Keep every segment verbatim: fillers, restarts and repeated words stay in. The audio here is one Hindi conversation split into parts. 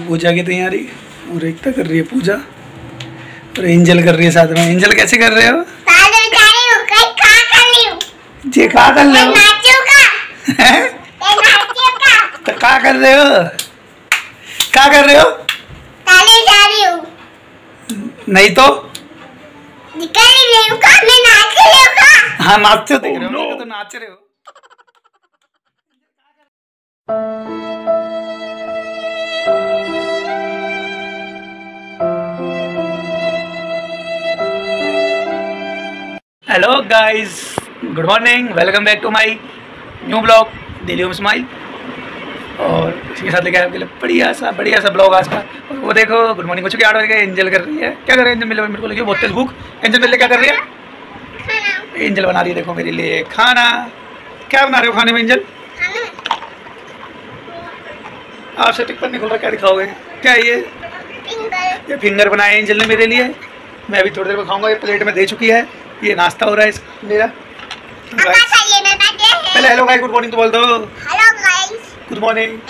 पूजा की तैयारी और एकता कर रही है पूजा और एंजल कर रही है साथ में। एंजल कैसे कर रहे हो? जी क्या कर रहे हो? तो क्या कर रहे हो? क्या कर रहे हो? नहीं तो हाँ नाचते हो, देख रहे हो तो नाच रहे हो। Hello guys, good morning, welcome back to my new blog daily home smile. और इसके साथ लेके आए आपके लिए बढ़िया सा बढ़िया सा ब्लॉग आज का। और वो देखो गुड मॉर्निंग हो चुकी है, आठ बजे एंजल कर रही है। क्या कर रही है एंजल? मेरे मेरे को लगी बहुत तेज भूख। एंजल मेरे लिए क्या कर रही है? एंजल बना रही है देखो मेरे लिए खाना। क्या बना रहे हो खाने में एंजल? आपसे टिप्पण नहीं खोल रहा, क्या दिखाओगे? क्या ये ये फिंगर बनाए एंजल ने मेरे लिए। मैं अभी थोड़ी देर में खाऊंगा। ये प्लेट में दे चुकी है। ये नाश्ता हो रहा है मेरा। पहले हेलो गाइस गुड मॉर्निंग तो बोल दो। Hello guys good morning.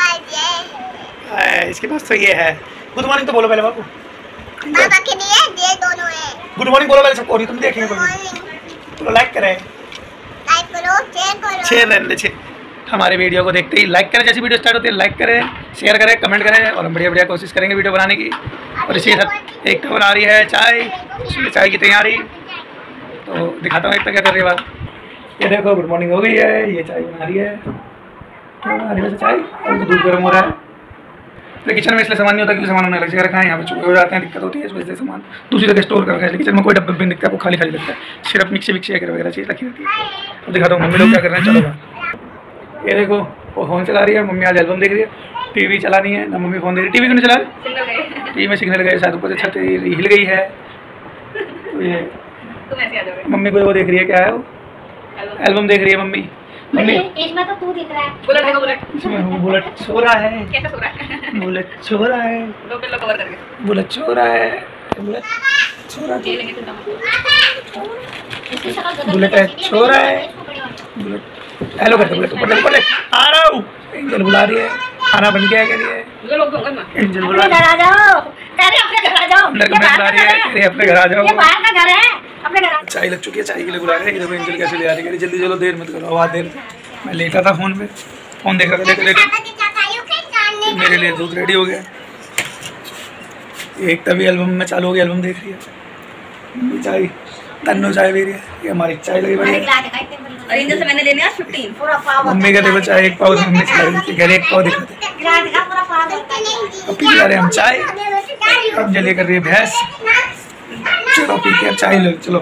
इसके पास तो ये है। गुड मॉर्निंग तो बोलो पहले बाबू। पापा के लिए ये दोनों है। गुड मॉर्निंग बोलो पहले सबको, नहीं तुम देखेंगे तो लाइक करें, लाइक करो, शेयर करो, शेयर रहने दे। हमारे वीडियो को देखते ही लाइक करें। जैसी वीडियो स्टार्ट होती है लाइक करें, शेयर करें, कमेंट करें और हम बढ़िया बढ़िया कोशिश करेंगे वीडियो बनाने की। और इसी के साथ एक तो बना रही है चाय, चाय की तैयारी। तो दिखाता हूँ एक तो क्या कर रही है बात। ये देखो गुड मॉर्निंग हो गई है, ये चाय बना रही है। क्या बना रही है चाय? और तो दूध गर्म हो रहा है। तो किचन में इसलिए सामान नहीं होता कि सामान होने लग जगह रखा है, यहाँ पे चूहे हो जाते हैं, दिक्कत होती है। इस वजह से सामान दूसरी जगह स्टोर कर रखा है। किचन में कोई डब्बे भी नहीं दिखता है, वो खाली खाली लगता है। सिर्फ मिक्सी मिक्सी वगैरह चीज़ रखी रहती है। अब दिखाता हूँ मम्मी लोग क्या कर रहे हैं। चलो ये देखो वो फ़ोन चला रही है मम्मी, आज एल्बम देख रही है। टीवी चलानी है ना मम्मी, फ़ोन देख रही है। टीवी क्यों नहीं चला रही? टीवी में सिग्नल गए शायद, ऊपर से छत हिल गई है। तो ये मम्मी को वो देख रही है, क्या है वो? एल्बम देख रही है मम्मी। मम्मी इसमें तो तू दिख रहा है। बुलेट है, बुलेट इसमें बुलेट सो रहा है। कैसे सो रहा है? बुलेट सो रहा है। दो पिल्लो कवर करके बुलेट सो रहा है। बुलेट सो रहा है। बुलेट है सो रहा है। बुलेट हेलो करते बुलेट ऊपर ऊपर आ रहा हूँ। एंजल बुला रही है, खाना बन गया क्या? लिए एंजल बुला रही है, आ जाओ अपने घर आ जाओ। अंदर कमरे बुला रही है, अपने घर आ जाओ। ये बाहर का घर है, अपने घर। चाय लग चुकी है, चाय के लिए बुला रहे हैं। देखो एंजल कैसे ले आ रही है। जल्दी चलो, देर मत करो, आवाज देर। मैं लेटा था फोन पे, फोन देख रहा था, लेटे लेटे मेरे लिए दूध रेडी हो गया। एक तभी एल्बम में चालू हो गया, एल्बम देख रही है। चाय तन्नो चाय पी रही है। ये हमारी चाय लगी बड़ी है। एंजल से मैंने लेने आज फिफ्टीन मम्मी का देखो चाय एक पाव मम्मी चला रही थी, घर एक पाव दिखाते। अब पी रहे हम चाय। अब जल्दी कर रही है भैंस। चलो पीते हैं चाय। लो चलो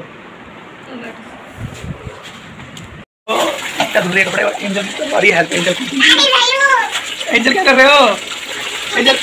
कपड़े कपड़े एंजल और ये हेल्प एंजल। एंजल क्या कर रहे हो? एंजल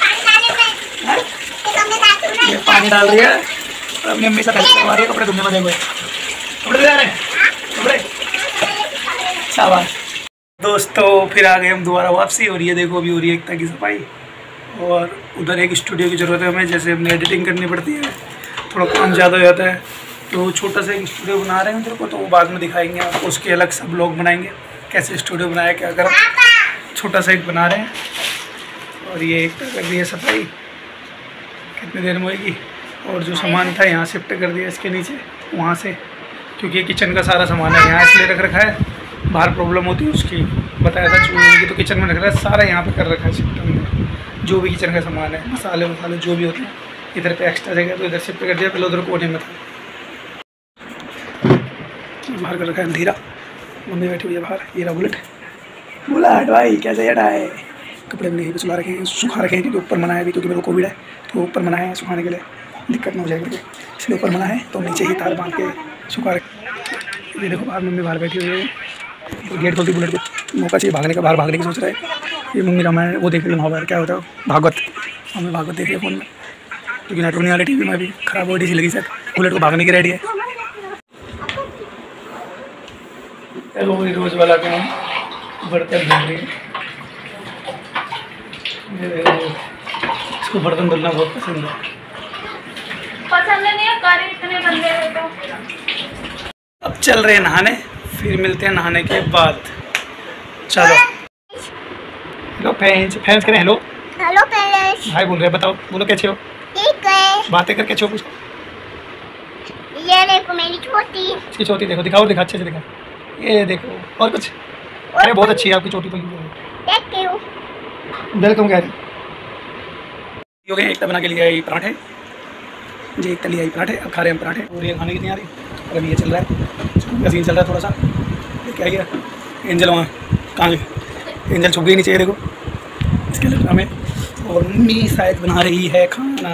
ये पानी डाल रही है और अपनी मम्मी से हेल्प करवा रही है। कपड़े धुलने में देखो, कपड़े धुल रहे हैं कपड़े। शाबाश दोस्तों, फिर आ गए हम दोबारा वापसी। और ये देखो अभी हो रही है एकता की सफाई। और उधर एक स्टूडियो की ज़रूरत है हमें, जैसे हमने एडिटिंग करनी पड़ती है, थोड़ा काम ज़्यादा हो जाता है। तो छोटा सा एक स्टूडियो बना रहे हैं उधर को, तो वो बाद में दिखाएंगे आपको। उसके अलग सब ब्लॉग बनाएंगे, कैसे स्टूडियो बनाया, क्या करा। छोटा सा एक बना रहे हैं। और ये एकता कर रही है सफाई, कितनी देर में होगी। और जो सामान था यहाँ शिफ्ट कर दिया इसके नीचे, वहाँ से, क्योंकि किचन का सारा सामान है यहाँ इसलिए रख रखा है। बाहर प्रॉब्लम होती है उसकी, बताया था चूहे की, तो किचन में रख रहा है सारा, यहाँ पे कर रखा है शिफ्ट हमने। जो भी किचन का सामान है, मसाले वसाले जो भी होते हैं, इधर पे एक्स्ट्रा जगह तो इधर शिफ्ट कर दिया। पहले उधर कोने में था, बाहर कर रखा है अंधेरा। मम्मी बैठी हुई है बाहर। ये रहा बुलेट। बुलेट भाई कैसे हटा है? कपड़े में नहीं सुला रखे हैं, सुखा रखे हैं, क्योंकि ऊपर मना है अभी, क्योंकि मेरे को कोविड है तो ऊपर मना है सुखाने के लिए, दिक्कत नहीं हो जाएगी इसलिए ऊपर मना है। तो नीचे ही तार बांध के सुखा रखे। ये देखो बाहर मम्मी बाहर बैठी हुई है। तो गेट खोलती बुलेट को, मौका चाहिए भागने का, बाहर भागने की सोच रहा है। ये मम्मी रामायण वो देख रही है, महाभारत क्या होता है, भागवत। मम्मी भागवत देख रही है फ़ोन में, क्योंकि नेटवर्क नहीं आ रही टीवी में अभी, खराब हो सी लगी सर। बुलेट को भागने की रेडी है। रोज़ वाला काम बर्तन धुल रही है। इसको बर्तन धुलना बहुत पसंद है। पसंद नहीं है, कारी इतने गंदे हैं तो। अब चल रहे हैं नहाने, फिर मिलते हैं नहाने के बाद। चलो हेलो फैंस, फैंस करें हेलो। Hello parents. हाय बोल रहे हैं, बताओ बोलो कैसे हो? ठीक है। बातें कर कैसे हो? कुछ ये देखो मेरी छोटी। इसकी चोटी देखो, दिखाओ दिखा अच्छे से दिखा। ये देखो और कुछ। अरे बहुत अच्छी है आपकी चोटी तो। Thank you. वेलकम कह रहे हो गए। एक तो बना के लिया ये पराठे जी, एक तली आई पराठे। अब खा रहे हैं पराठे और ये खाने की तैयारी। और अभी ये चल रहा है, स्कूल का सीन चल रहा है थोड़ा सा। ये क्या गया एंजल वहाँ कहाँ गई? एंजल छुप गई नीचे देखो इसके लड़का में। और मम्मी शायद बना रही है खाना।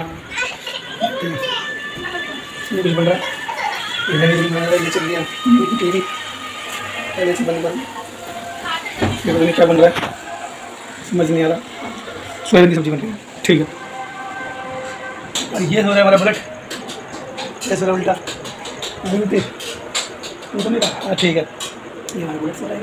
ये कुछ बन रहा है, ये चल रही है टीवी पहले से बंद बंद। ये पता नहीं क्या बन रहा है, समझ नहीं आ रहा। सोयाबीन की सब्जी बन रही है, ठीक है। और ये हो रहा है हमारा बुलेट, कैसे रहा उल्टा तो नहीं रहा। ठीक है, ये हमारा बुलेट सो रहा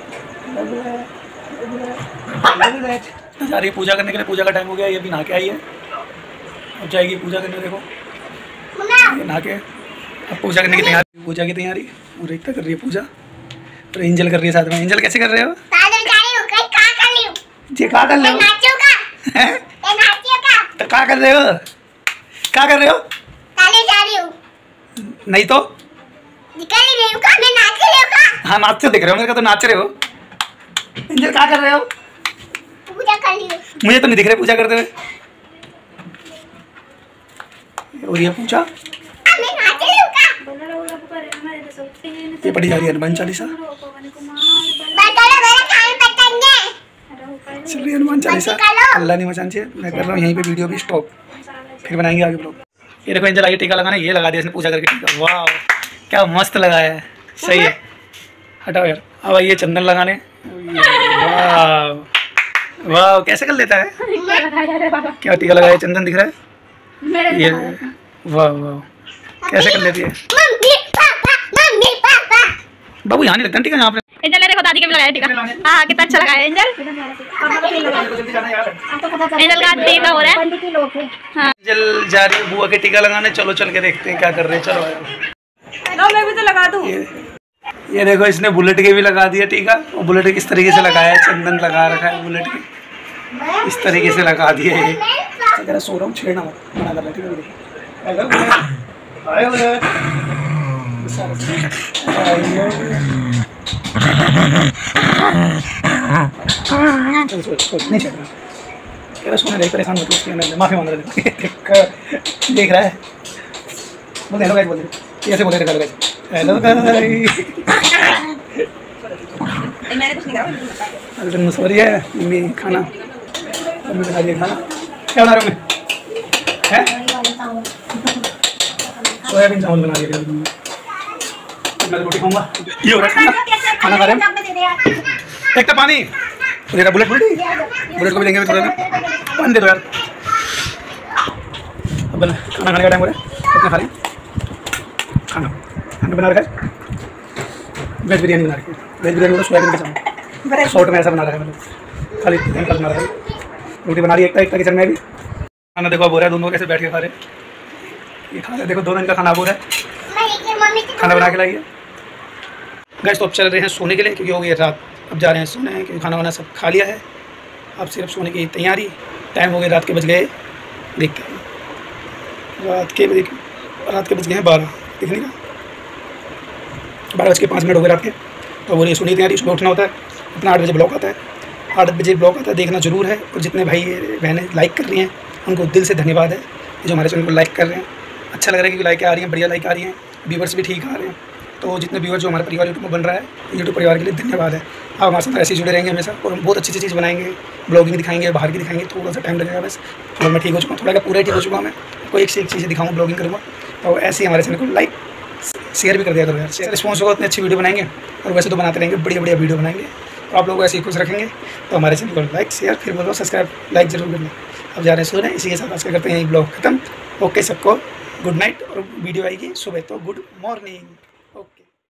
है। जा रही है पूजा करने के लिए। पूजा का टाइम हो गया, ये भी नहा के आई है। अब जाएगी पूजा करने। देखो ये नहा के अब पूजा करने की तैयारी, पूजा की तैयारी। और एकता कर रही है पूजा और एंजल कर रही है साथ में। एंजल कैसे कर रहे हो? जी क्या कर रहे हो? तो क्या कर रहे हो? क्या कर रहे हो? जा रही हूँ। नहीं तो निकल ही रही हूँ का? मैं नाच रही हूँ का? हाँ नाचते दिख रहे हो मेरे को तो, नाच रहे हो। एंजल क्या कर रहे हो? पूजा कर रही हूँ। मुझे तो नहीं दिख रहे पूजा करते हुए। और ये पूजा मैं नाच रही हूँ का? ये पढ़ी जा रही है हनुमान चालीसा। चल रही है हनुमान चालीसा। अल्लाह नहीं मचान चाहिए। मैं कर रहा हूँ यहीं पे वीडियो भी स्टॉप, फिर बनाएंगे आगे ब्लॉग। ये देखो एंजल आगे टीका लगाना, ये लगा दिया इसने पूजा करके टीका। वाह क्या मस्त लगाया है, सही है। हटाओ यार। अब आइए चंदन लगाने। वाह वाह कैसे कर लेता है? क्या टीका लगाया, चंदन दिख रहा है ये। वाह वाह कैसे कर लेती है। Mummy papa mummy papa. बाबू यहाँ नहीं लगता टीका यहाँ पे। एंजल ने देखो दादी के भी लगाया टीका। हाँ कितना अच्छा लगा है एंजल। एंजल का टीका हो रहा है। हाँ एंजल जा रही है बुआ के टीका लगाने। चलो चल के देखते हैं क्या कर रहे हैं। चलो लो मैं भी तो लगा दूँ। ये, ये देखो इसने बुलेट के भी लगा दिया टीका। और बुलेट किस तरीके से लगाया है, चंदन लगा रखा है बुलेट के, इस तरीके से लगा दिया है। अगर सो रहा हूँ छेड़ना मत, मना कर रहा है ठीक है। हेलो आयो नहीं छेड़ रहा। कह रहा सोने नहीं, परेशान मत उसके, माफी मांग रहा है। देख रहा है, बोल हेलो गाइस, बोल दे ऐसे बोले हेलो गाइस। Hello guys. मैंने कुछ नहीं कहा। अरे मसवरी है मम्मी खाना, मम्मी बना दिया खाना। क्या बना रहे हो? मैं हैं सोयाबीन चावल बना दिया मम्मी। मैं रोटी खाऊंगा। ये हो रहा है खाना खा रहे हैं। एक तो पानी तेरा बुलेट बुलेट बुलेट को भी देंगे थोड़ा ना पानी दे दो यार। अब बना खाना खाने का टाइम हो रहा है, कितना खा रहे हैं खाना। खाना बना रखा है, वेज बिरयानी बना रखी है। वेज बिरयानी सोयाबीन के चावल शॉर्ट में ऐसा बना रखा है मैंने, खाली सिंपल बना रखा है। रोटी बना रही है एकता, एकता किचन में भी। खाना देखो अब हो रहा है, दोनों कैसे बैठ के खा रहे हैं। ये खा रहे देखो, दोनों इनका खाना अब हो रहा है। खाना बना के लाइए गैस। तो अब चल रहे हैं सोने के लिए क्योंकि हो गई रात। अब जा रहे हैं सोने क्योंकि खाना वाना सब खा लिया है। अब सिर्फ सोने की तैयारी। टाइम हो गया रात के बज गए, देखते हैं रात के बज रात के बज गए हैं बारह। दिखने का बारह बज के पाँच मिनट हो गए रात के। तो वो सोने की तैयारी। सुबह उठना होता है अपना, आठ बजे ब्लॉक आता है। आठ बजे ब्लॉक आता है, देखना जरूर है। और जितने भाई बहनें लाइक कर रही हैं उनको दिल से धन्यवाद है जो हमारे चैनल को लाइक कर रहे हैं। अच्छा लग रहा है क्योंकि लाइक आ रही हैं, बढ़िया लाइक आ रही हैं, व्यूवर्स भी ठीक आ रहे हैं। तो जितने व्यूवर जो हमारे परिवार यूट्यूब में बन रहा है, यूट्यूब परिवार के लिए धन्यवाद है। आप हमारे साथ ऐसे जुड़े रहेंगे हमेशा और हम बहुत अच्छी अच्छी चीज़ बनाएंगे, ब्लॉगिंग दिखाएंगे, बाहर की दिखाएंगे। थोड़ा सा टाइम लगेगा बस, और मैं ठीक हो चुका हूँ, थोड़ा का पूरा ठीक हो चुका हूँ मैं। कोई एक से एक चीज़ें दिखाऊँगा, ब्लॉगिंग करूँगा। तो ऐसे ही हमारे चैनल को लाइक शेयर भी कर दिया करो यार। शेयर रिस्पॉन्स होगा, इतनी अच्छी वीडियो बनाएंगे और वैसे तो बनाते रहेंगे, बढ़िया बढ़िया वीडियो बनाएंगे। तो आप लोग ऐसे ही खुश रखेंगे तो हमारे चैनल को लाइक शेयर फिर बोलो सब्सक्राइब लाइक जरूर करना। अब जा रहे हैं सोने, इसी के साथ आज क्या करते हैं ब्लॉग खत्म। ओके सबको गुड नाइट। और वीडियो आएगी सुबह तो गुड मॉर्निंग।